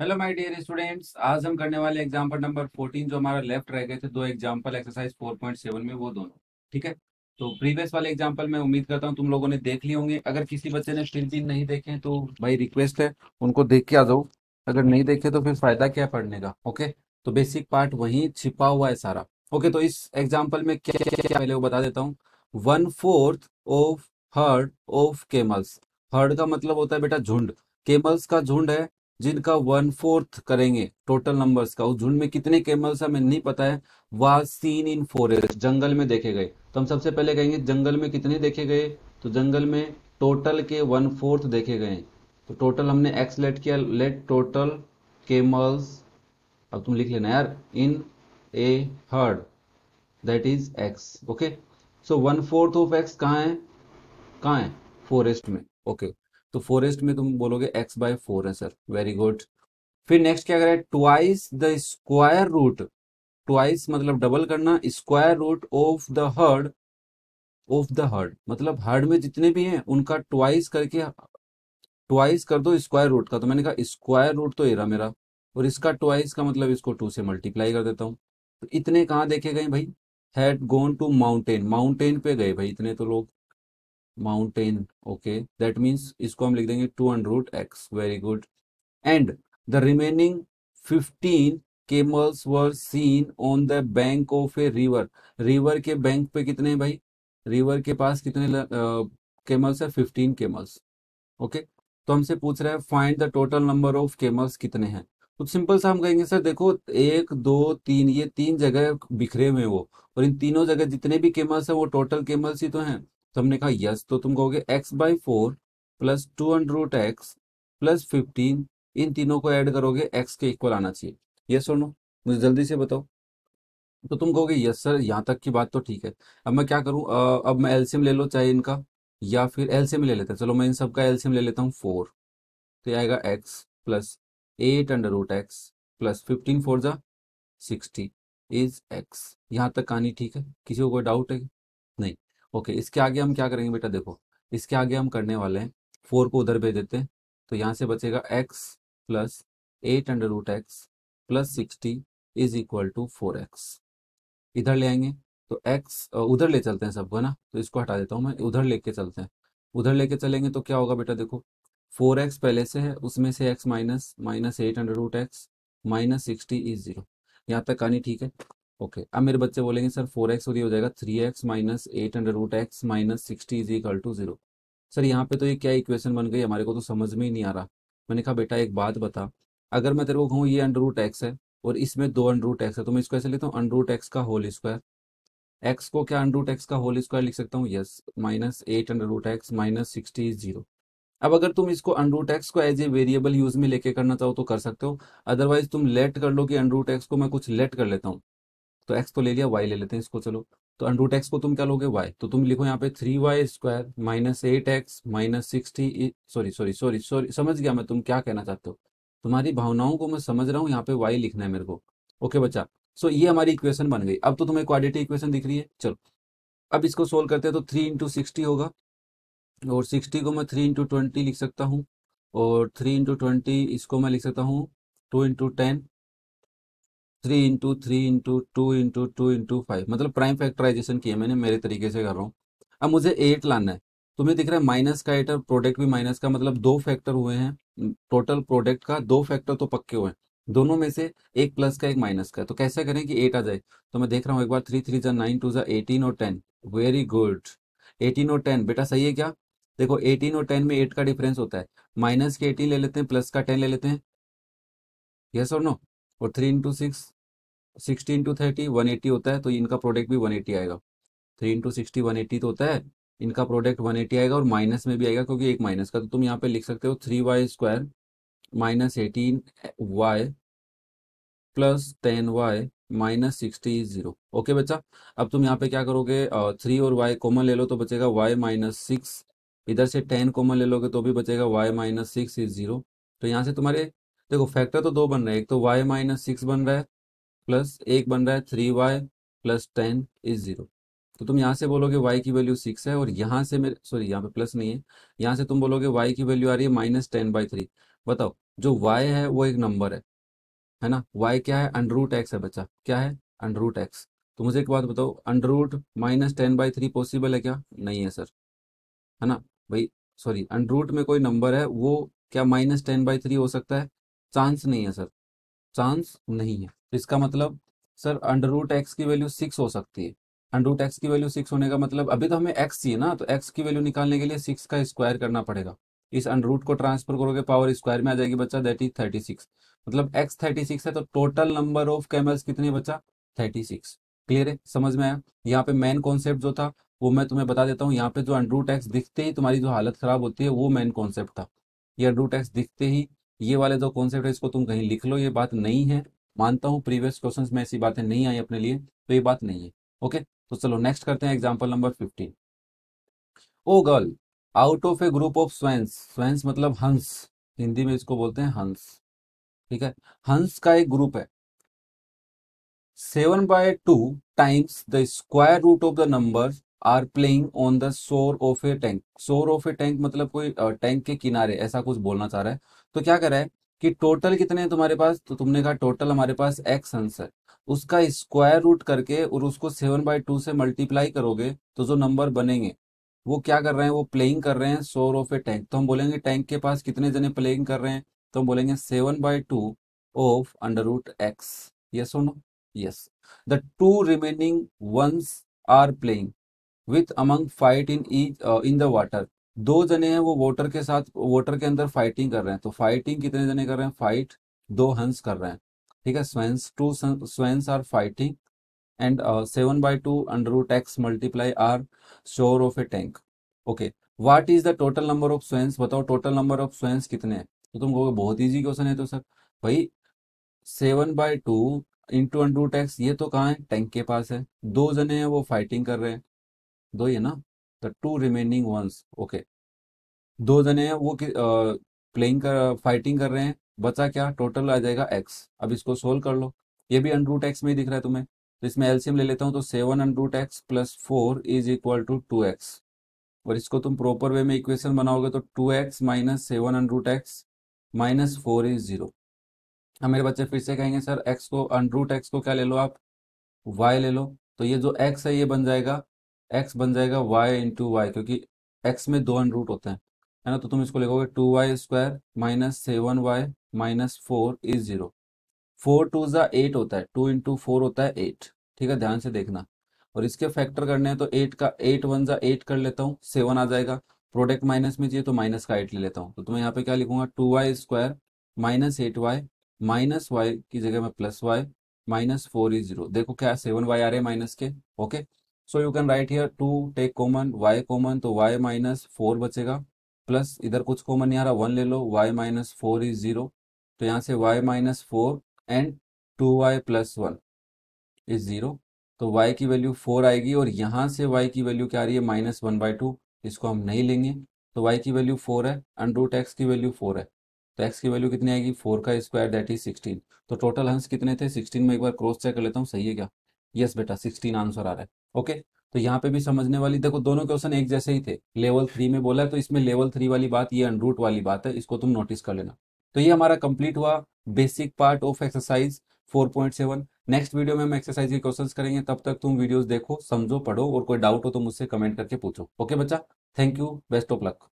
Hello my dear students, आज हम करने वाले एग्जाम्पल नंबर 14 जो हमारा लेफ्ट रह गए थे दो एग्जाम्पल एक्सरसाइज 4.7 में, वो दोनों। ठीक है। तो प्रीवियस वाले एग्जाम्पल मैं उम्मीद करता हूँ तुम लोगों ने देख लिए होंगे। अगर किसी बच्चे ने फिर भी नहीं देखे तो भाई रिक्वेस्ट है उनको देख के आ जाओ। अगर नहीं देखे तो फिर फायदा क्या है पढ़ने का। ओके। तो बेसिक पार्ट वहीं छिपा हुआ है सारा। ओके, तो इस एग्जाम्पल में क्या क्या क्या पहले वो बता देता हूँ। 1/4 of herd of camels. Herd का मतलब होता है बेटा झुंड। केमल्स का झुंड है जिनका 1/4 करेंगे टोटल नंबर्स का। उस झुंड में कितने कैमल्स हमें नहीं पता है। वाज सीन इन फॉरेस्ट, जंगल में देखे गए। तो हम सबसे पहले कहेंगे जंगल में कितने देखे गए। तो जंगल में टोटल के 1/4 देखे गए। तो टोटल हमने एक्स लेट किया, लेट टोटल कैमल्स। अब तुम लिख लेना यार, in a herd, that is x. Okay. So 1/4 of x कहाँ है, कहाँ है, फॉरेस्ट में। ओके। तो फॉरेस्ट में तुम बोलोगे x/4 है सर, वेरी गुड। फिर नेक्स्ट क्या करें, twice the square root. Twice मतलब डबल करना, square root of the herd मतलब हर्ड में जितने भी हैं उनका ट्वाइस करके, ट्वाइस कर दो स्क्वायर रूट का। तो मैंने कहा स्क्वायर रूट तो ये रहा मेरा, और इसका ट्वाइस का मतलब इसको 2 से मल्टीप्लाई कर देता हूँ। तो इतने कहाँ देखे गए भाई, had gone to mountain, mountain पे गए भाई इतने तो लोग, माउंटेन। ओके, दैट मीन्स इसको हम लिख देंगे 2 √x, very good. And the remaining 15 camels were seen on the bank of a river। River के बैंक पे कितने हैं भाई, रिवर के पास कितने केमल्स है, 15 केमल्स। ओके। तो हमसे पूछ रहा है find the total number of camels कितने हैं। तो सिंपल सा हम कहेंगे सर देखो, 1 2 3, ये 3 जगह बिखरे हुए हैं वो, और इन तीनों जगह जितने भी केमल्स हैं वो टोटल केमल्स ही तो हैं। तो हमने कहा यस, तो तुम कहोगे x/4 प्लस 2 √x प्लस 15, इन तीनों को ऐड करोगे x के इक्वल आना चाहिए। यस और नो, मुझे जल्दी से बताओ। तो तुम कहोगे यस सर, यहाँ तक की बात तो ठीक है। अब मैं क्या करूँ, अब मैं एलसीएम ले लो चाहे इनका, या फिर एलसीएम ले लेते हैं। चलो मैं इन सबका एलसीएम ले लेता हूँ 4। तो ये आएगा x plus 8 √x plus 15 4 × 60 is x। यहाँ तक कहानी ठीक है, किसी को कोई डाउट है? नहीं। ओके, इसके आगे हम क्या करेंगे बेटा, देखो इसके आगे हम करने वाले हैं 4 को उधर भेज देते हैं। तो यहाँ से बचेगा x plus 8 √x plus 60 is equal to 4x। इधर ले आएंगे तो x उधर ले चलते हैं सबको, है ना। तो इसको हटा देता हूँ मैं, उधर लेके चलते हैं। उधर लेके चलेंगे तो क्या होगा बेटा, देखो 4x पहले से है, उसमें से x minus minus 8 √x minus 60 is 0। यहाँ तक कहानी ठीक है। ओके, अब मेरे बच्चे बोलेंगे सर 4x और ये हो जाएगा 3x minus 8 √x minus 60 is equal to 0। Sir यहाँ पे तो ये क्या इक्वेशन बन गई, हमारे को तो समझ में ही नहीं आ रहा। मैंने कहा बेटा एक बात बता, अगर मैं तेरे को कहूँ ये √x है और इसमें 2 √x है, तो मैं इसको ऐसे लेता हूँ √x का होल स्क्वायर। एक्स को क्या √x का होल स्क्वायर लिख सकता हूँ, yes, minus 8 √x minus 60 is 0। अब अगर तुम इसको √x को एज ए वेरिएबल यूज में लेके करना चाहो तो कर सकते हो, अदरवाइज तुम लेट कर लो कि √x को मैं कुछ लेट कर लेता हूँ। तो x तो ले लिया, y ले लेते हैं इसको, चलो। तो √x को तुम क्या लोगे, y। तो तुम लिखो यहाँ पे 3y² minus 8x minus 60, sorry sorry sorry sorry, समझ गया मैं तुम क्या कहना चाहते हो। तुम्हारी भावनाओं को मैं समझ रहा हूँ, यहाँ पे y लिखना है मेरे को। ओके बच्चा। सो ये हमारी इक्वेशन बन गई। अब तो तुम्हें क्वाड्रेटिक इक्वेशन दिख रही है, चलो अब इसको सोल्व करते हैं। तो 3 × 60 होगा, और 60 को मैं 3 × 20 लिख सकता हूँ, और 3 × 20 इसको मैं लिख सकता हूँ 2 × 10, 3 × 3 × 2 × 2 × 5, मतलब प्राइम फैक्टराइजेशन किया मैंने, मेरे तरीके से कर रहा हूँ। अब मुझे 8 लाना है। तुम्हें दिख रहा है माइनस का 8 और प्रोडक्ट भी माइनस का, मतलब 2 फैक्टर हुए हैं टोटल प्रोडक्ट का, 2 फैक्टर तो पक्के हुए हैं। दोनों में से एक प्लस का एक माइनस का है। तो कैसे करें कि 8 आ जाए। तो मैं देख रहा हूँ एक बार, 3 3 × 9 2 18 और 10, वेरी गुड। 18 और 10 बेटा सही है क्या। देखो 18 और 10 में 8 का डिफरेंस होता है, माइनस के 18 ले लेते हैं, प्लस का 10 ले लेते हैं, यस और नो। और 3 × 6, 16 × 30 180 होता है, तो इनका प्रोडक्ट भी 180 आएगा। 3 × 60 180 तो होता है, इनका प्रोडक्ट 180 आएगा, और माइनस में भी आएगा क्योंकि एक माइनस का। तो तुम यहाँ पे लिख सकते हो 3y² minus 18y plus 10y minus 60 is 0। Okay बच्चा। अब तुम यहाँ पे क्या करोगे, 3 और y कॉमन ले लो तो बचेगा y माइनस 6, इधर से 10 कॉमन ले लोगे तो भी बचेगा y माइनस 6 इज 0। तो यहाँ से तुम्हारे देखो फैक्टर तो दो बन रहे हैं, एक तो y माइनस 6 बन रहा है, प्लस एक बन रहा है 3y प्लस 10 इज 0। तो तुम यहाँ से बोलोगे y की वैल्यू 6 है, और यहाँ से मेरे, सॉरी यहाँ पे प्लस नहीं है, यहाँ से तुम बोलोगे y की वैल्यू आ रही है -10/3। बताओ जो y है वो एक नंबर है ना। y क्या है, अंडर रूट एक्स है बच्चा, क्या है, अंडर रूट एक्स। तो मुझे एक बात बताओ, अंडर रूट -10/3 पॉसिबल है क्या, नहीं है सर, है ना भाई। सॉरी, अंडर रूट में कोई नंबर है वो क्या -10/3 हो सकता है, चांस नहीं है सर, चांस नहीं है। तो इसका मतलब सर अंडर रूट एक्स की वैल्यू 6 हो सकती है। अंडर रूट एक्स की वैल्यू 6 होने का मतलब, अभी तो हमें एक्स चाहिए ना, तो एक्स की वैल्यू निकालने के लिए 6 का स्क्वायर करना पड़ेगा। इस अंडर रूट को ट्रांसफर करोगे पावर स्क्वायर में आ जाएगी बच्चा, दैट इज 36। मतलब एक्स 36 है, तो टोटल नंबर ऑफ कैमल्स कितने बचा, 36। क्लियर है, समझ में आया। यहाँ पे मेन कॉन्सेप्ट जो था वो मैं तुम्हें बता देता हूँ। यहाँ पे जो अंडर रूट एक्स दिखते ही तुम्हारी जो हालत खराब होती है, वो मेन कॉन्सेप्ट था। ये अंडर रूट एक्स दिखते ही, ये वाले जो कॉन्सेप्ट है इसको तुम कहीं लिख लो, ये बात नहीं है। मानता हूँ प्रीवियस क्वेश्चंस में ऐसी बातें नहीं आई अपने लिए, तो ये बात नहीं है। ओके, तो चलो नेक्स्ट करते हैं एग्जांपल नंबर 15। ओ girl, out of a group of swans, swans मतलब हंस, हिंदी में इसको बोलते हैं हंस, ठीक है। हंस का एक ग्रुप है, 7/2 times the square root of the number are playing on the shore of a tank. Shore of a tank मतलब कोई टैंक के किनारे, ऐसा कुछ बोलना चाह रहा है। तो क्या कर रहा है कि टोटल कितने हैं तुम्हारे पास, तो तुमने कहा टोटल हमारे पास एक्स हंस है, उसका स्क्वायर रूट करके और उसको 7/2 से मल्टीप्लाई करोगे तो जो नंबर बनेंगे वो क्या कर रहे हैं, वो प्लेइंग कर रहे हैं शोर ऑफ ए टैंक। तो हम बोलेंगे टैंक के पास कितने जने प्लेइंग कर रहे हैं, तो हम बोलेंगे 7/2 of under root x. Yes और no, yes. The two remaining ones are playing with among fight in each in the water। दो जने हैं वो वाटर के साथ, वाटर के अंदर फाइटिंग कर रहे हैं। तो फाइटिंग कितने जने कर रहे हैं, फाइट दो हंस कर रहे हैं, ठीक है। Swans, two swans are fighting and 7/2 under root x multiply are shore of a tank. Okay, what is the total number of swans, बताओ टोटल नंबर ऑफ स्वेंस कितने हैं। तो तुम कहोगे बहुत इजी क्वेश्चन है तो सर, भाई 7/2 इंटू अंडर रूट एक्स, ये तो कहाँ है, टैंक के पास है, दो जने हैं वो फाइटिंग कर रहे हैं, दो ही है ना। The two remaining ones, okay, दो जने हैं वो प्लेइंग कर फाइटिंग कर रहे हैं, बचा क्या, टोटल आ जाएगा एक्स। अब इसको सोल्व कर लो, ये भी अंडर रूट एक्स में ही दिख रहा है तुम्हें, तो इसमें एलसीएम ले लेता हूँ, तो 7 under root x plus 4 is equal to 2x। और इसको तुम प्रॉपर वे में इक्वेशन बनाओगे तो 2x minus 7 under root x minus 4 is 0। अब मेरे बच्चे फिर से कहेंगे सर एक्स को, अंडर रूट एक्स को क्या ले लो आप, y ले लो। तो ये जो x है ये बन जाएगा, x बन जाएगा y इंटू वाई, क्योंकि x में दो अंडर रूट होते हैं, है ना। तो तुम इसको लिखोगे 2y² minus 7y minus 4 is 0। 4 2 ज़ा 8 होता है, 2 इंटू 4 होता है 8, ठीक है, ध्यान से देखना। और इसके फैक्टर करने हैं तो 8 का 8 1 ज़ा 8 कर लेता हूँ, 7 आ जाएगा। प्रोडक्ट माइनस में चाहिए तो माइनस का 8 ले लेता हूँ, तो तुम्हें यहाँ पे क्या लिखूंगा, 2y² minus 8y minus Y की जगह में प्लस वाई माइनस 4 इज 0। देखो क्या 7y आ रहे हैं माइनस के। Okay, so you can write here 2 take common, y common, तो y माइनस 4 बचेगा, प्लस इधर कुछ कॉमन नहीं आ रहा, 1 ले लो, y माइनस 4 इज 0। तो यहाँ से y minus 4 and 2y plus 1 is 0। तो y की वैल्यू 4 आएगी, और यहाँ से y की वैल्यू क्या आ रही है, -1/2। इसको हम नहीं लेंगे, तो y की वैल्यू 4 है, अंडर रूट एक्स की वैल्यू 4 है, तो x की वैल्यू कितनी आएगी, 4 का स्क्वायर दैट इज 16। तो टोटल हंस कितने थे, 16 में एक बार क्रॉस चेक कर लेता हूँ, सही है क्या, यस बेटा 16 आंसर आ रहा है। ओके, तो यहाँ पे भी समझने वाली, देखो दोनों क्वेश्चन एक जैसे ही थे, लेवल 3 में बोला है, तो इसमें लेवल 3 वाली बात, ये अंडर रूट वाली बात है, इसको तुम नोटिस कर लेना। तो ये हमारा कंप्लीट हुआ basic part of exercise 4.7। Next video में हम एक्सरसाइज के क्वेश्चंस करेंगे, तब तक तुम वीडियोस देखो, समझो, पढ़ो, और कोई डाउट हो तो मुझसे कमेंट करके पूछो। ओके बच्चा, thank you, best of luck.